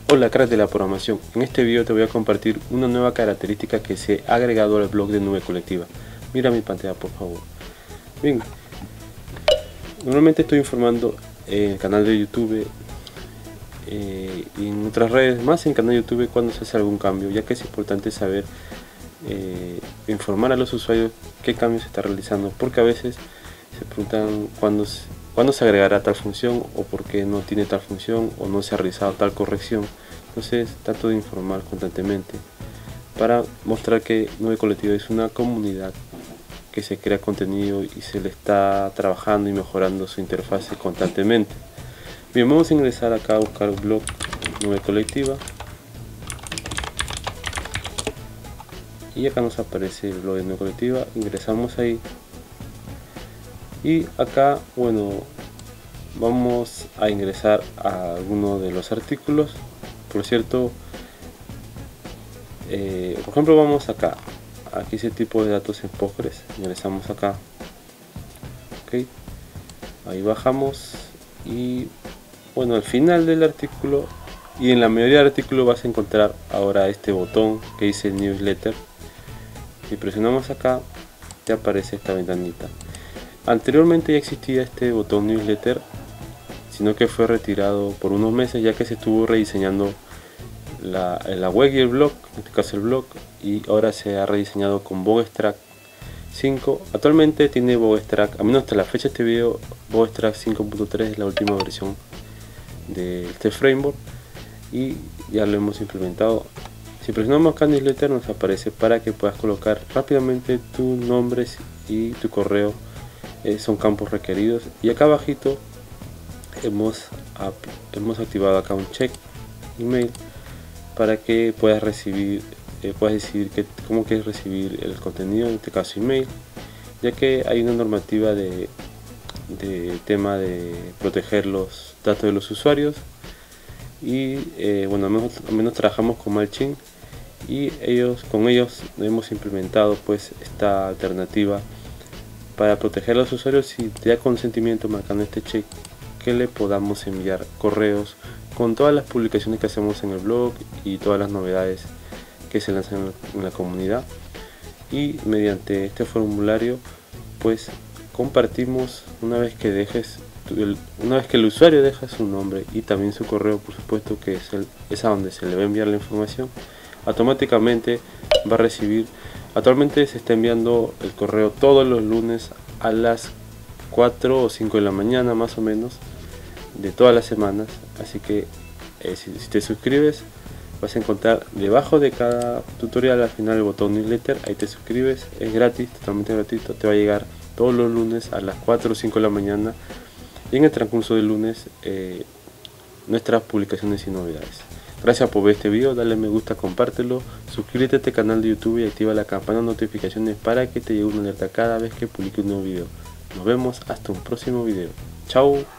Hola crack de la programación, en este video te voy a compartir una nueva característica que se ha agregado al blog de Nube Colectiva. Mira mi pantalla por favor. Bien, normalmente estoy informando en el canal de YouTube y en otras redes, más en el canal de YouTube cuando se hace algún cambio, ya que es importante saber informar a los usuarios qué cambio se está realizando, porque a veces se preguntan cuándo se agregará tal función o por qué no tiene tal función o no se ha realizado tal corrección. Entonces trato de informar constantemente para mostrar que Nube Colectiva es una comunidad que se crea contenido y se le está trabajando y mejorando su interfase constantemente. Bien, vamos a ingresar acá a buscar blog Nube Colectiva y acá nos aparece el blog de Nube Colectiva. Ingresamos ahí y acá, bueno, vamos a ingresar a alguno de los artículos. Por cierto, por ejemplo, vamos acá, aquí ese tipo de datos en Postgres, ingresamos acá, ok, ahí bajamos y bueno, al final del artículo y en la mayoría del artículo vas a encontrar ahora este botón que dice Newsletter. Si presionamos acá te aparece esta ventanita. Anteriormente ya existía este botón Newsletter, sino que fue retirado por unos meses ya que se estuvo rediseñando la web y el blog, en este caso el blog, y ahora se ha rediseñado con Bootstrap 5. Actualmente tiene Bootstrap, a menos hasta la fecha de este video, Bootstrap 5.3 es la última versión de este framework y ya lo hemos implementado. Si presionamos acá en Newsletter nos aparece para que puedas colocar rápidamente tus nombres y tu correo, son campos requeridos, y acá abajito hemos activado acá un check email para que puedas recibir, puedas decidir cómo quieres recibir el contenido, en este caso email, ya que hay una normativa de tema de proteger los datos de los usuarios y bueno, al menos trabajamos con MailChimp y con ellos hemos implementado pues esta alternativa para proteger a los usuarios y te da consentimiento marcando este check que le podamos enviar correos con todas las publicaciones que hacemos en el blog y todas las novedades que se lanzan en la comunidad. Y mediante este formulario pues compartimos una vez que el usuario deja su nombre y también su correo, por supuesto, que es a donde se le va a enviar la información, automáticamente va a recibir. Actualmente se está enviando el correo todos los lunes a las 4 o 5 de la mañana más o menos de todas las semanas, así que si te suscribes vas a encontrar debajo de cada tutorial al final el botón Newsletter, ahí te suscribes, es gratis, totalmente gratuito, te va a llegar todos los lunes a las 4 o 5 de la mañana y en el transcurso del lunes nuestras publicaciones y novedades. Gracias por ver este video, dale me gusta, compártelo, suscríbete a este canal de YouTube y activa la campana de notificaciones para que te llegue una alerta cada vez que publique un nuevo video. Nos vemos hasta un próximo video. Chao.